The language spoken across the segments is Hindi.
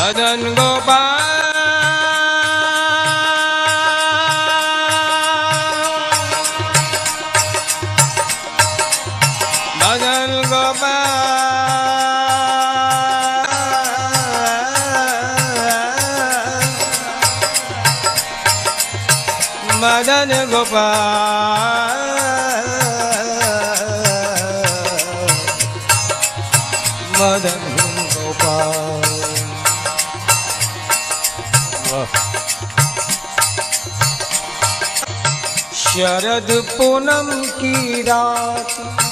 मदन गोपाल मदन गोपाल मदन गोपाल मदन गोपाल। शरद पूनम की रात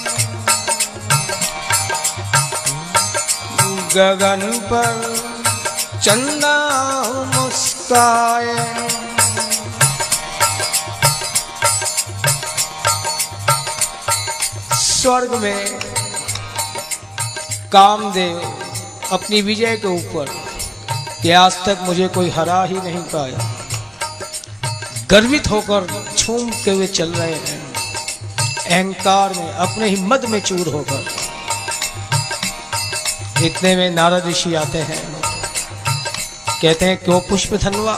गगन पर चंदा मुस्काए, स्वर्ग में कामदेव अपनी विजय के ऊपर कि आज तक मुझे कोई हरा ही नहीं पाया, गर्वित होकर झूमते हुए चल रहे हैं, अहंकार में अपने ही मद में चूर होकर। इतने में नारद ऋषि आते हैं, कहते हैं क्यों पुष्प धनवा,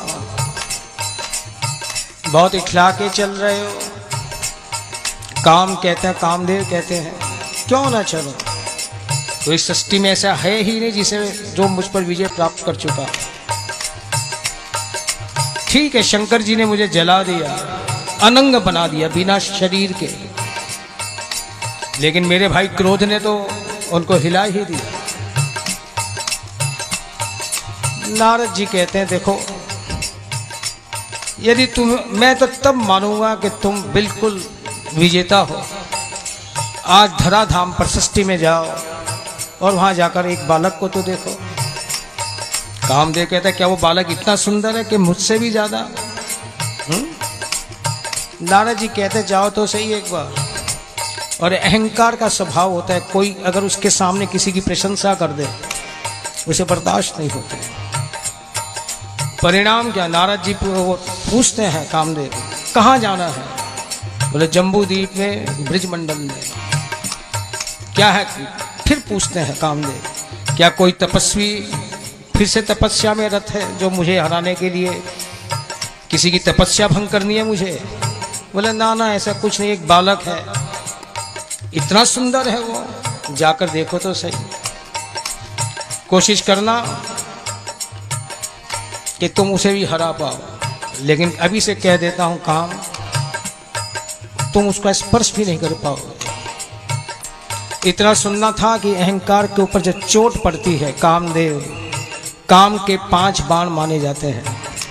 बहुत इखला के चल रहे हो। काम कहते हैं, कामदेव कहते हैं क्यों ना चलो, तो इस सृष्टि में ऐसा है ही नहीं जिसे जो मुझ पर विजय प्राप्त कर चुका। ठीक है, शंकर जी ने मुझे जला दिया, अनंग बना दिया बिना शरीर के, लेकिन मेरे भाई क्रोध ने तो उनको हिला ही दिया। नारद जी कहते हैं देखो, यदि मैं तो तब मानूंगा कि तुम बिल्कुल विजेता हो। आज धराधाम पर सृष्टि में जाओ और वहां जाकर एक बालक को तो देखो। कामदेव कहता है क्या वो बालक इतना सुंदर है कि मुझसे भी ज्यादा? नारद जी कहते जाओ तो सही एक बार। और अहंकार का स्वभाव होता है, कोई अगर उसके सामने किसी की प्रशंसा कर दे उसे बर्दाश्त नहीं होते। परिणाम क्या? नारद जी पूछते हैं कामदेव कहाँ जाना है? बोले जम्बूद्वीप में ब्रिजमंडल में। क्या है? फिर पूछते हैं कामदेव क्या कोई तपस्वी फिर से तपस्या में रत है जो मुझे हराने के लिए किसी की तपस्या भंग करनी है मुझे? बोले ना ना ऐसा कुछ नहीं, एक बालक है, इतना सुंदर है वो, जाकर देखो तो सही, कोशिश करना कि तुम उसे भी हरा पाओ। लेकिन अभी से कह देता हूं काम, तुम उसका स्पर्श भी नहीं कर पाओगे। इतना सुनना था कि अहंकार के ऊपर जब चोट पड़ती है, कामदेव काम के 5 बाण माने जाते हैं।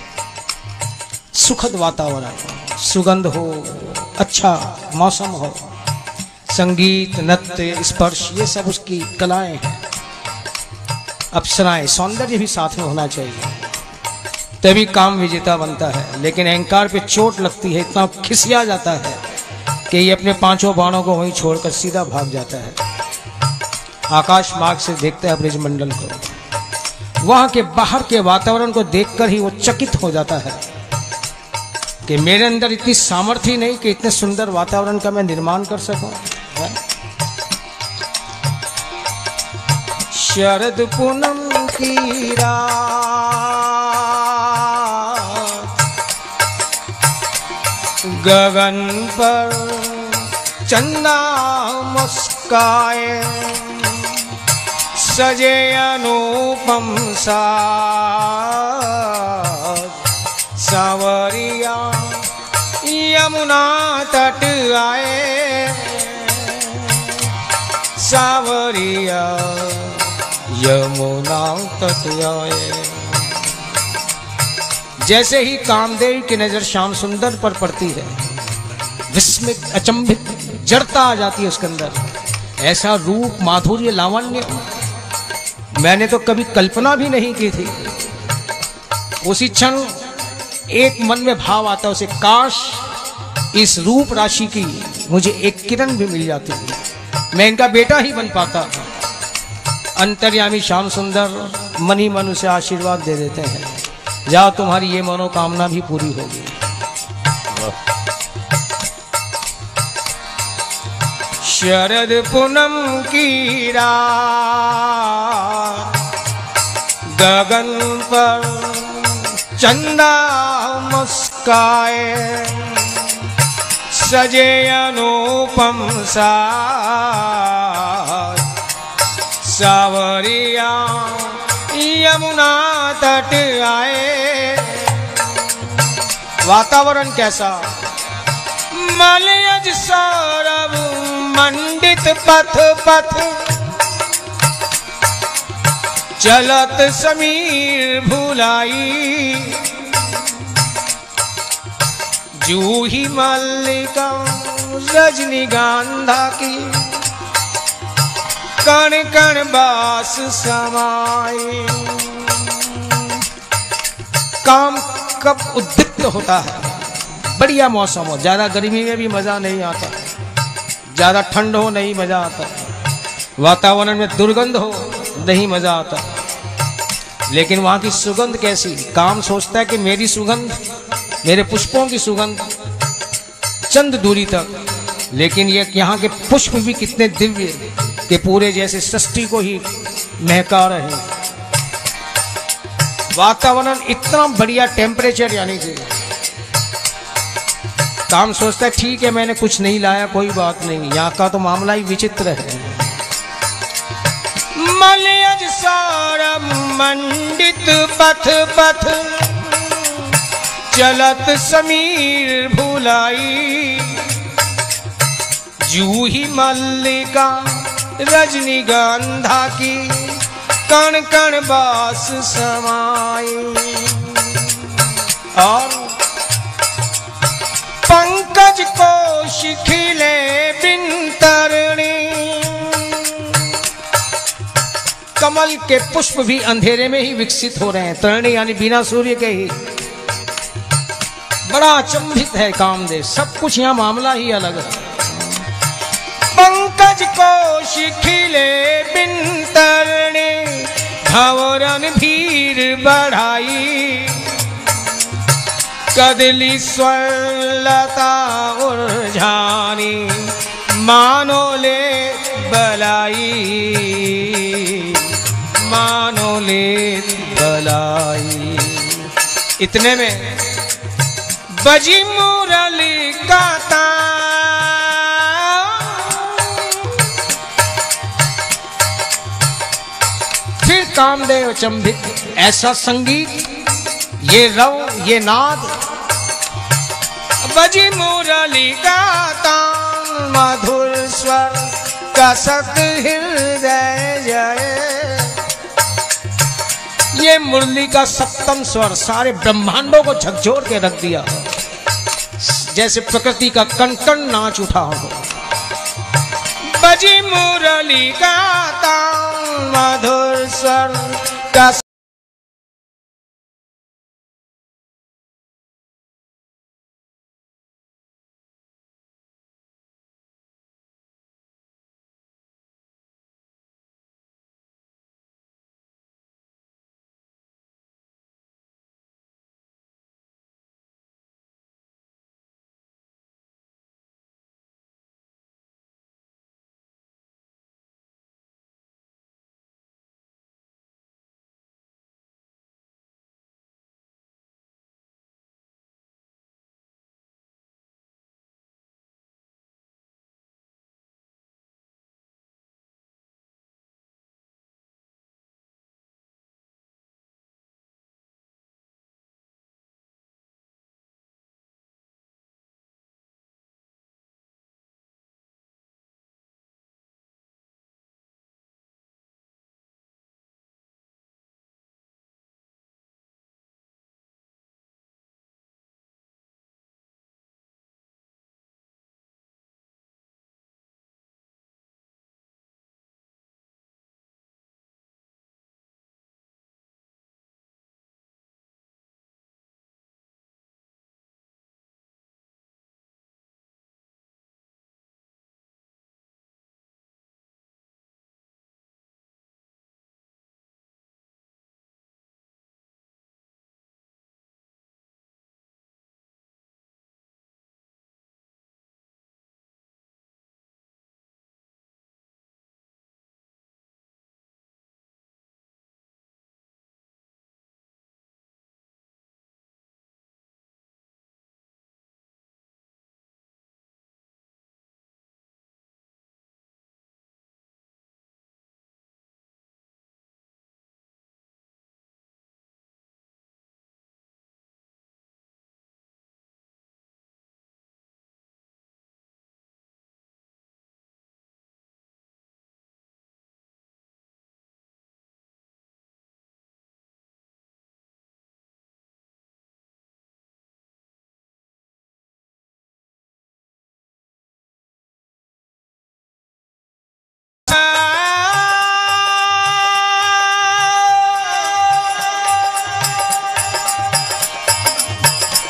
सुखद वातावरण, सुगंध हो, अच्छा मौसम हो, संगीत नृत्य स्पर्श, ये सब उसकी कलाएं हैं। अप्सराएं, सौंदर्य भी साथ में होना चाहिए, तभी काम विजेता बनता है। लेकिन अहंकार पे चोट लगती है, इतना खिसिया जाता है कि ये अपने 5 बाणों को वहीं छोड़कर सीधा भाग जाता है। आकाश मार्ग से देखता है ब्रिजमंडल को, वहां के बाहर के वातावरण को देखकर ही वो चकित हो जाता है कि मेरे अंदर इतनी सामर्थ्य नहीं कि इतने सुंदर वातावरण का मैं निर्माण कर सकूं। शरद पूनम की रात गगन पर चंदा मुस्काए, सजे अनुपम साज सावरिया यमुना तट आए, सावरिया यमुना तट आए। जैसे ही कामदेव की नजर श्याम सुंदर पर पड़ती है, विस्मित अचंभित जड़ता आ जाती है उसके अंदर। ऐसा रूप माधुर्य लावण्य मैंने तो कभी कल्पना भी नहीं की थी। उसी क्षण एक मन में भाव आता उसे, काश इस रूप राशि की मुझे एक किरण भी मिल जाती, मैं इनका बेटा ही बन पाता। अंतर्यामी श्याम सुंदर मन ही मन उसे आशीर्वाद दे देते हैं, जाओ तुम्हारी ये मनोकामना भी पूरी होगी। शरद पूनम की रात गगन पर चंदा मुस्काए, सजे अनुपम साज, सावरिया यमुना तट आए। वातावरण कैसा? मलयज सौरभ मंडित पथ पथ, चलत समीर भुलाई, जूही मल्लिका रजनीगंधा की, कण कण बास समाए। काम कब उद्दीप्त होता है? बढ़िया मौसम हो, ज्यादा गर्मी में भी मजा नहीं आता, ज्यादा ठंड हो नहीं मजा आता, वातावरण में दुर्गंध हो नहीं मजा आता, लेकिन वहां की सुगंध कैसी? काम सोचता है कि मेरी सुगंध, मेरे पुष्पों की सुगंध चंद दूरी तक, लेकिन ये यहाँ के पुष्प भी कितने दिव्य के पूरे जैसे सृष्टि को ही महका रहे। वातावरण इतना बढ़िया, टेम्परेचर यानी कि काम सोचता है ठीक है मैंने कुछ नहीं लाया, कोई बात नहीं, यहाँ का तो मामला ही विचित्र है। मलयज सौरभ मंडित पथ पथ, चलत समीर भुलाई, जूही मल्लिका रजनीगंधा की, कण कण बास समाई। और पंकज कोश खिले बिन तरणी, कमल के पुष्प भी अंधेरे में ही विकसित हो रहे हैं, तरणी यानी बिना सूर्य के ही। बड़ा अचंभित है कामदेव, सब कुछ यहाँ मामला ही अलग है। पंकज कोश खिले बिन तरणी, भंवरन भीर बढ़ाई, कदली स्वर्णलता उर्झानी, मानो ले बलाई, मानो ले बलाई। इतने में बजी मुरली का तान, फिर कामदेव चंभित, ऐसा संगीत, ये रव, ये नाद, बजी मुरली का तान, मधुर स्वर कसक हृदय जाए। ये मुरली का सप्तम स्वर सारे ब्रह्मांडों को झकझोर के रख दिया, जैसे प्रकृति का कण कण नाच उठा हो। बजी मुरली का तान, मधुर स्वर का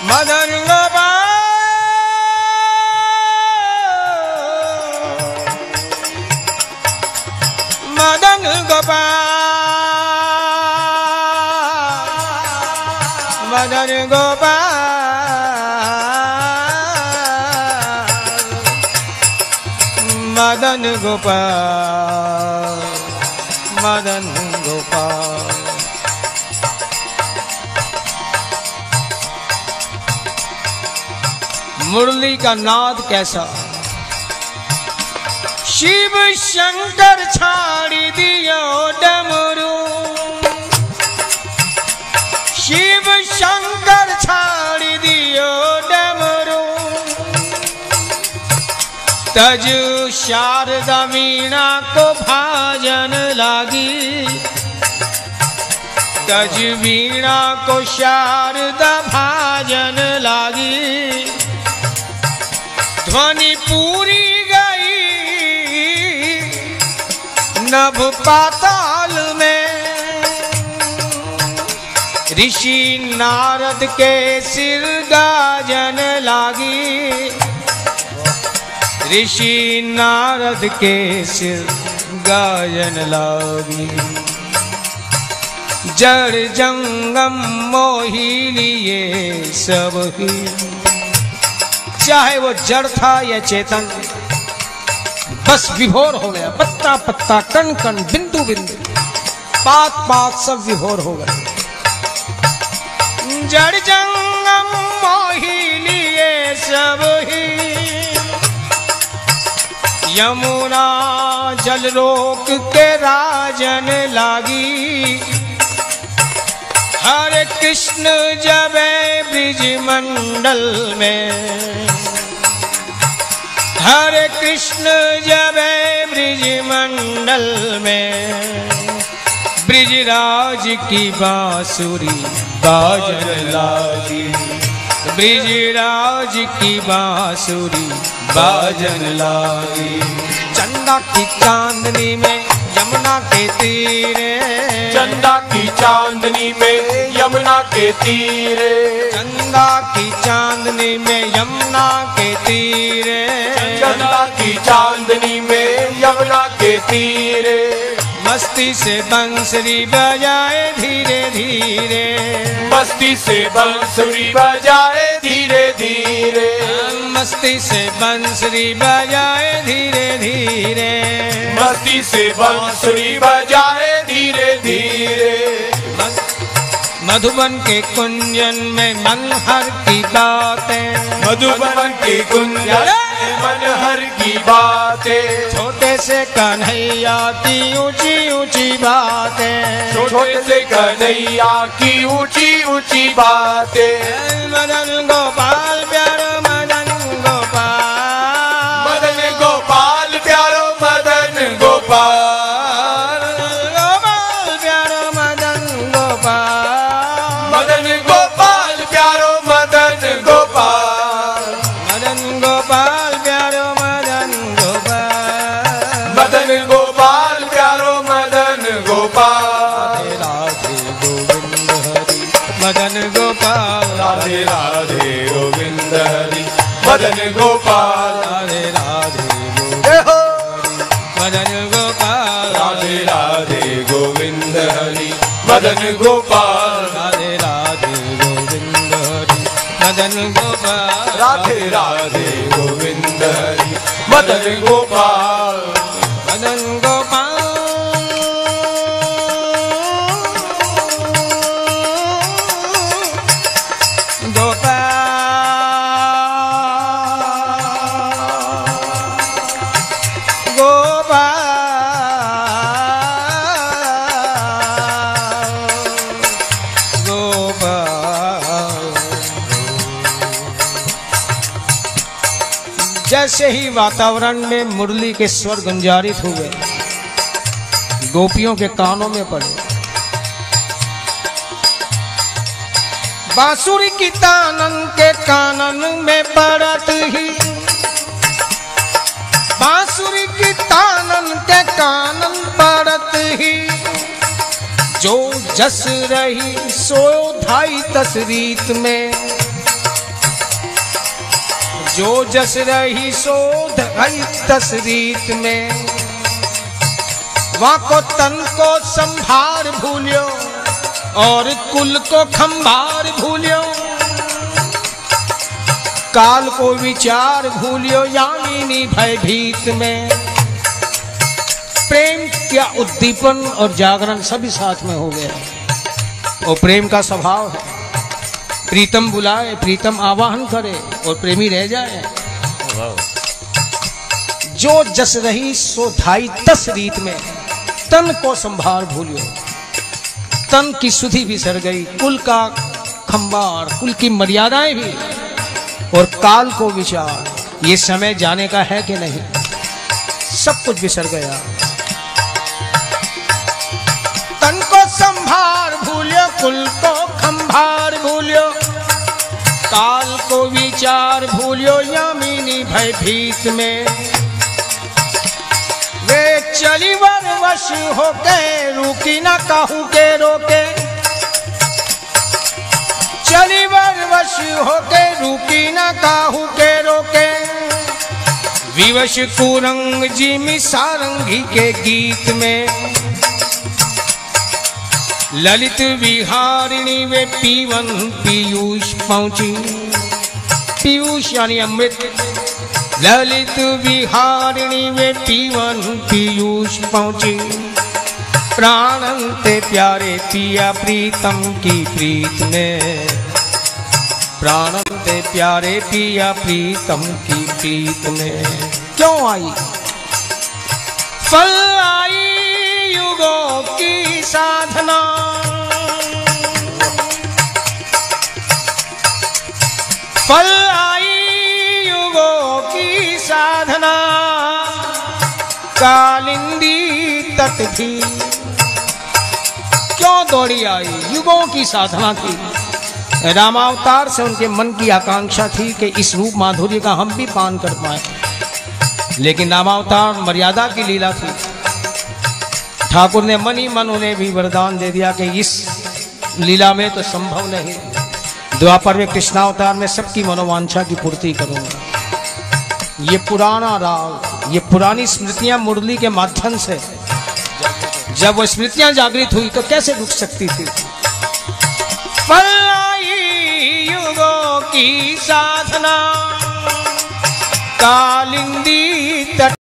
मदन गोपाल मदन गोपाल मदन गोपाल मदन गोपाल मदन गोपाल। मुरली का नाद कैसा, शिव शंकर छाड़ी दियो डमरू, शिव शंकर छाड़ी दियो डमरू, तज शारदा वीणा को भाजन लागी, तज वीणा को शारदा भाजन लागी, ध्वनि पूरी गई नभ पाताल में, ऋषि नारद के सिर गाजन लागी, ऋषि नारद के सिर गाजन लागी। जड़ जंगम मोही लिए सब ही, चाहे वो जड़ था या चेतन, बस विभोर हो गया। पत्ता पत्ता कण कण बिंदु बिंदु पात पात सब विभोर हो गए। जड़ जंगम मोही लिए सब ही, यमुना जल रोक के राजन लागी, हरे कृष्ण जबे ब्रिज मंडल में, हरे कृष्ण जबे ब्रिज मंडल में, ब्रिजराज की बांसुरी बाजन लागी, ब्रिजराज की बांसुरी बाजन लागी। चंदा की चांदनी में यमुना के तीरे, चंदा की चांदनी में यमुना के तीरे, चंदा की चांदनी में यमुना के तीरे, चंदा की चांदनी में यमुना के तीरे, मस्ती से बंसुरी बजाए धीरे धीरे, मस्ती से बंसुरी बजाए धीरे धीरे, मस्ती से बंसुरी बजाए धीरे धीरे, मस्ती से बंसुरी बजाए धीरे धीरे। मधुबन के कुंजन में मनहर की बातें, मधुबन के कुंजन में मनहर की बातें, छोटे से कन्हैया की ऊंची ऊंची बातें, छोटे से कन्हैया की ऊंची ऊंची बातें, मदन गोपाल प्यारो मदन गोपाल, मदन गोपाल प्यारो मदन गोपाल, गोपाल प्यारो मदन गोपाल, मदन गोपाल प्यारो मदन गोपाल, मदन गोपाल प्यारो मदन गोपाल, मदन गोपाल प्यारो मदन गोपाल। राधे गोविंद हरि मदन गोपाल, राधे राधे गोविंद हरि मदन गोपाल, राधे राधे मदन गोपाल, राधे राधे गोविंद हरि मदन गोपाल, राधे राधे गोविंद हरि मदन गोपाल, राधे राधे गोविंद हरि मदन गोपाल, मदन गोपाल। जैसे ही वातावरण में मुरली के स्वर गुंजारित हुए, गोपियों के कानों में पड़े। बांसुरी की तानन के कानन में पड़त ही, बांसुरी की तानन के कानन पड़त ही, जो जस रही सो धाई तसरीत में, जो जस रही सो धई तस रीत में, वहां को तन को संभार भूलियो और कुल को खंभार भूलियो, काल को विचार भूलियो यामिनी भयभीत में। प्रेम क्या उद्दीपन और जागरण सभी साथ में हो गया। और प्रेम का स्वभाव है, प्रीतम बुलाए, प्रीतम आवाहन करे और प्रेमी रह जाए। जो जस रही सो धाई तस रीत में, तन को संभार भूलियो, तन की सुधि भी सर गई, कुल का खंबार, कुल की मर्यादाएं भी, और काल को विचार, ये समय जाने का है कि नहीं, सब कुछ बिसर गया। तन को संभार भूलियो, कुल को खंभार भूलियो, काल को विचार भूलियो यामिनी भयभीत में। वे चली वर वश होके रुकी ना काहू के रोके, चली वर वश होके रुकी ना काहू के रोके। विवश कुरंग जिमी सारंगी के गीत में, ललित विहारिणी वे पीवन पीयूष पहुंची, पीयूष यानी अमृत, ललित विहारिणी वे पीवन पीयूष पहुंची। प्राणन ते प्यारे पिया प्रीतम की प्रीत में, प्राणन ते प्यारे पिया प्रीतम की प्रीत में। क्यों आई? फल आई युगों की साधना, फल आई युगों की साधना, कालिंदी तट भी क्यों दौड़ी आई? युगों की साधना थी। रामावतार से उनके मन की आकांक्षा थी कि इस रूप माधुर्य का हम भी पान कर पाए, लेकिन रामावतार मर्यादा की लीला थी। ठाकुर ने मन ही मन उन्हें भी वरदान दे दिया कि इस लीला में तो संभव नहीं, द्वापर में कृष्णावतार में सबकी मनोवांछा की पूर्ति करूंगा। ये पुराना राग, ये पुरानी स्मृतियां मुरली के माध्यम से जब वो स्मृतियां जागृत हुई तो कैसे रुक सकती थी। फल आई युगों की साधना, कालिंदी तट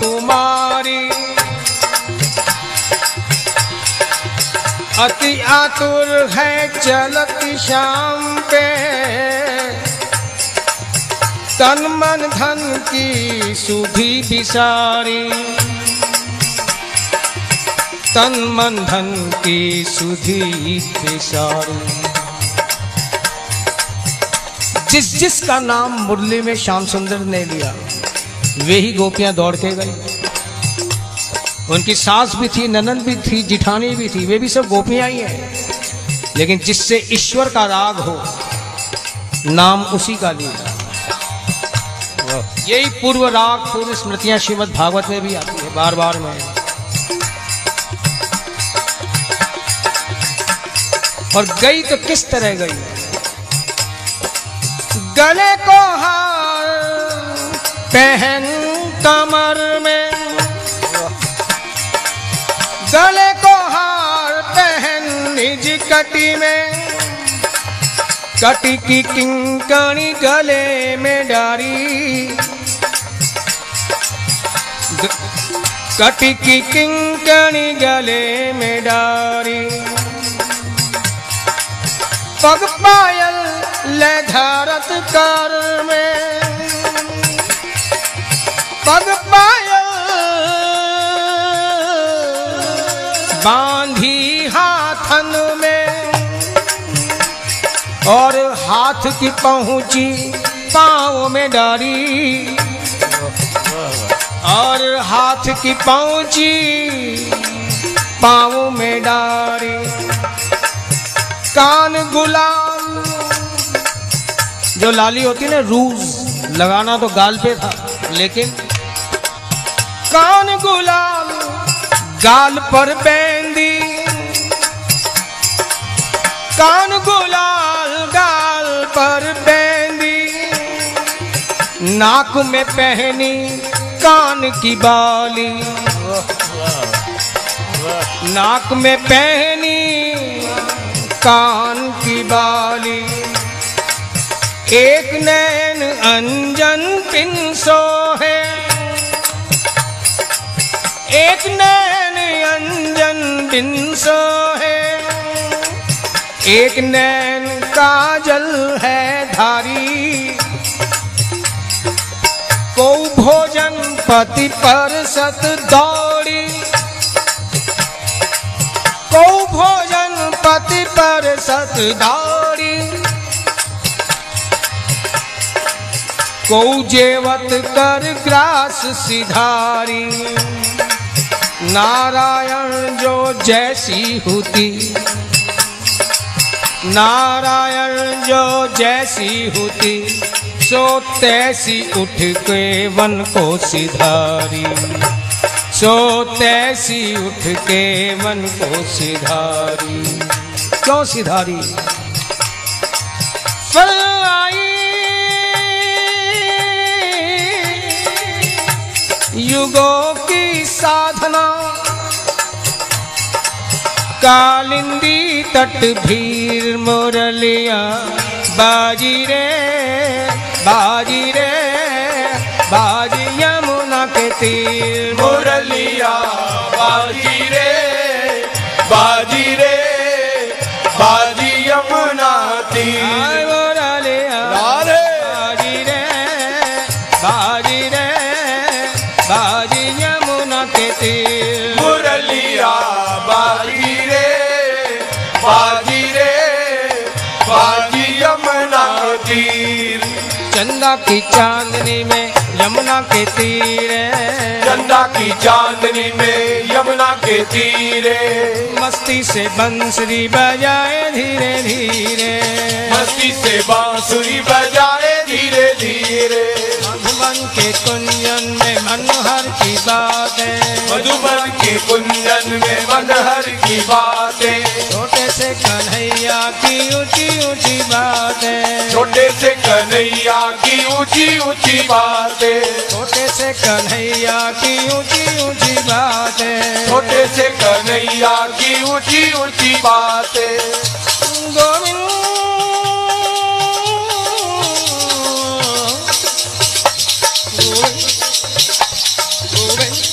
तुम्हारी, अति आतुर है चलती शाम पे, तन मन धन की सुधि बिसारी, तन मन धन की सुधि बिसारी। जिस जिसका नाम मुरली में श्याम सुंदर ने लिया वे ही गोपियां दौड़ के गई। उनकी सास भी थी, ननद भी थी, जिठानी भी थी, वे भी सब गोपियां ही हैं। लेकिन जिससे ईश्वर का राग हो नाम उसी का लिया। यही पूर्व राग पूर्व स्मृतियां श्रीमद् भागवत में भी आती है बार बार में। और गई तो किस तरह गई? गले को हार पहन कमर में, गले को हार पहन निज कटी में, कटी की किंकणी गले में डारी, कटी की किंकणी गले में डारी। पग पायल ले धारत कर में, पग पायल बांधी हाथन में, और हाथ की पहुंची पाँव में डारी, और हाथ की पहुंची पाँव में डारी। कान गुलाल, जो लाली होती ना रूज लगाना तो गाल पे था, लेकिन कान गुलाल गाल पर बेंदी, कान गुलाल गाल पर बेंदी, नाक में पहनी कान की बाली, नाक में पहनी कान की बाली। एक नैन अंजन पिंसो है, एक नैन अंजन पिंसो है, एक नैन काजल है धारी। को भोजन पति पर सत दौड़ी, को भोजन पति पर सत दौड़ी, को जेवत कर ग्रास सिधारी। नारायण जो जैसी होती, नारायण जो जैसी होती, सो तैसी उठ के वन को सिधारी, सो तैसी उठ के मन को सिधारी। क्यों सिधारी? फल आई युगों की साधना, कालिंदी तट भीर मुरलिया बाजी रे, बाजी रे, बाजी यमुना के तीर मुरलिया बाजी रे, बाजी रे, बाजी यमुना तीर। मुरलिया बाजी रे, बाजी रे, बाजी यमुना के तीर। मुरलिया बाजी रे, बाजी रे, बाजी यमुना तीर। चंदा की चांदनी में यमुना के तीरे, चंदा की चांदनी में यमुना के तीरे, मस्ती से बंसुरी बजाए धीरे धीरे, मस्ती से बांसुरी बजाए धीरे धीरे। मधुबन के कुंजन में मनोहर की बातें, मधुबन के कुंजन में मनोहर की बातें, छोटे से कन्हैया की ऊंची ऊंची बातें, छोटे से कन्हैया की ऊंची ऊंची बातें, छोटे से कन्हैया की ऊंची ऊंची बातें, छोटे से कन्हैया की ऊंची ऊंची बातें। गोविंद गोविंद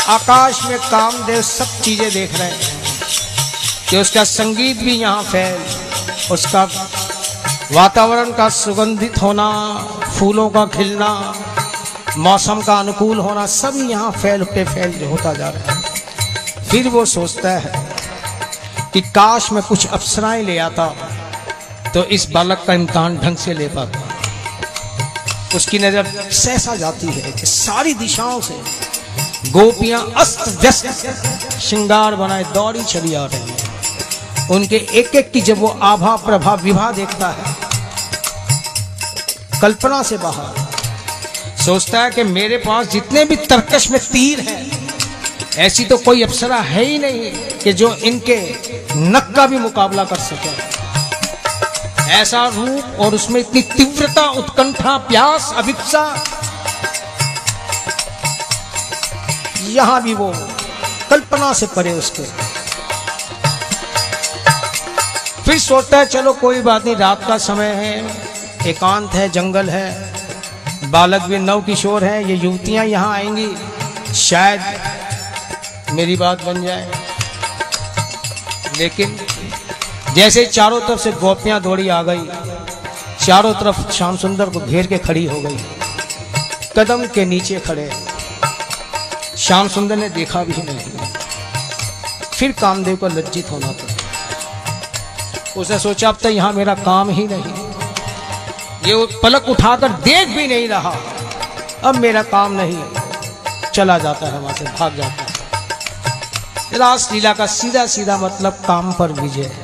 आकाश में कामदेव सब चीजें देख रहे हैं कि उसका संगीत भी यहाँ फैल, उसका वातावरण का सुगंधित होना, फूलों का खिलना, मौसम का अनुकूल होना, सब यहाँ फैल होता जा रहा है। फिर वो सोचता है कि काश मैं कुछ अप्सराएं ले आता तो इस बालक का इम्तिहान ढंग से ले पाता। उसकी नजर सहसा जाती है कि सारी दिशाओं से गोपियां अस्त व्यस्त श्रृंगार बनाए दौड़ी चली आ रही है। उनके एक एक की जब वो आभा प्रभा विभा देखता है, कल्पना से बाहर, सोचता है कि मेरे पास जितने भी तरकश में तीर हैं, ऐसी तो कोई अप्सरा है ही नहीं कि जो इनके नक का भी मुकाबला कर सके। ऐसा रूप और उसमें इतनी तीव्रता, उत्कंठा, प्यास, अभिप्सा, यहां भी वो कल्पना से परे उसके। फिर सोचता है चलो कोई बात नहीं, रात का समय है, एकांत है, जंगल है, बालक भी नव किशोर है, ये युवतियां यहां आएंगी, शायद मेरी बात बन जाए। लेकिन जैसे चारों तरफ से गोपियां दौड़ी आ गई, चारों तरफ श्याम सुंदर को घेर के खड़ी हो गई, कदम के नीचे खड़े। श्याम सुंदर ने देखा भी नहीं। फिर कामदेव को लज्जित होना पड़ा। उसने सोचा अब तो यहां मेरा काम ही नहीं, ये पलक उठाकर देख भी नहीं रहा, अब मेरा काम नहीं। चला जाता है, वहां से भाग जाता है। रास लीला का सीधा सीधा मतलब काम पर विजय है।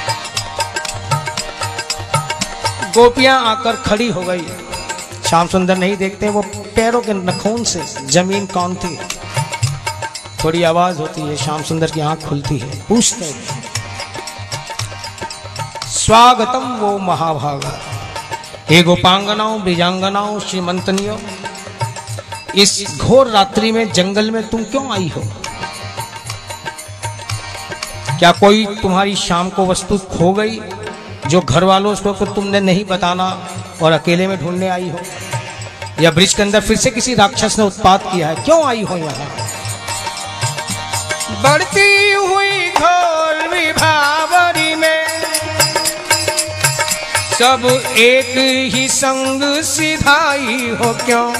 गोपियां आकर खड़ी हो गई। श्याम सुंदर नहीं देखते, वो पैरों के नखून से जमीन कौनती है। थोड़ी आवाज होती है, श्याम सुंदर की आंख खुलती है, पूछते हैं स्वागतम वो महाभागा, हे गोपांगनाओं, ब्रिजांगनाओं, श्रीमंतनियों, इस घोर रात्रि में जंगल में तुम क्यों आई हो? क्या कोई तुम्हारी शाम को वस्तु खो गई जो घर वालों को तुमने नहीं बताना और अकेले में ढूंढने आई हो? या ब्रिज के अंदर फिर से किसी राक्षस ने उत्पात किया है? क्यों आई हो यहाँ? बढ़ती हुई घोर विभावरी में सब एक ही संग सिधाई हो क्यों?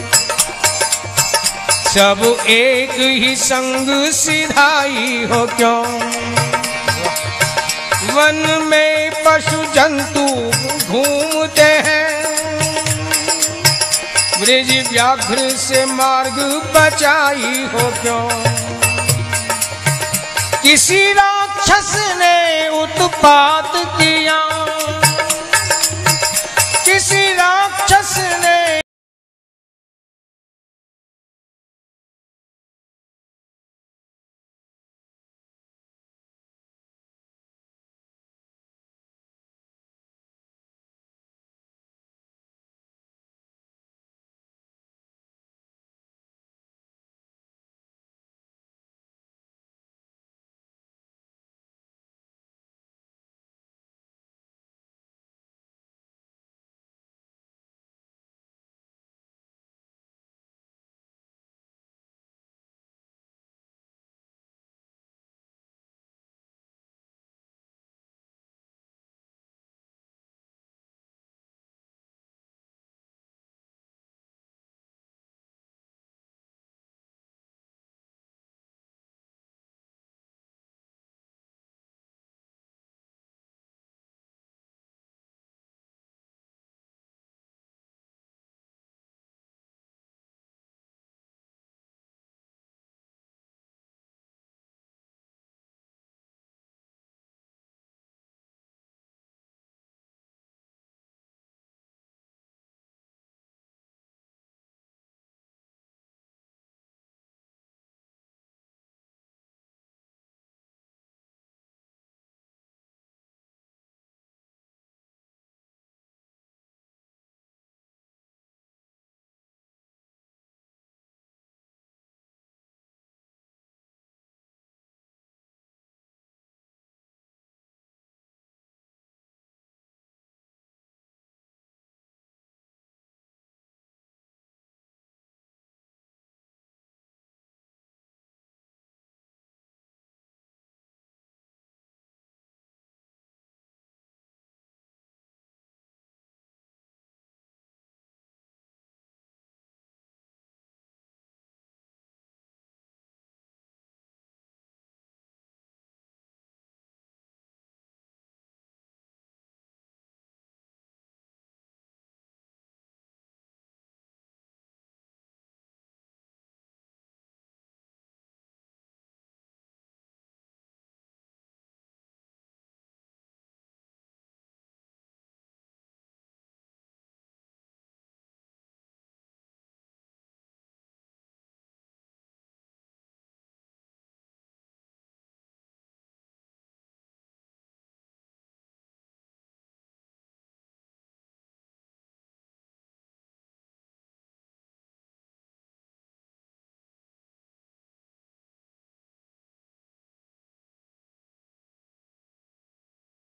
सब एक ही संग सिधाई हो क्यों? वन में पशु जंतु घूमते हैं, ब्रिज व्याघ्र से मार्ग बचाई हो क्यों? किसी राक्षस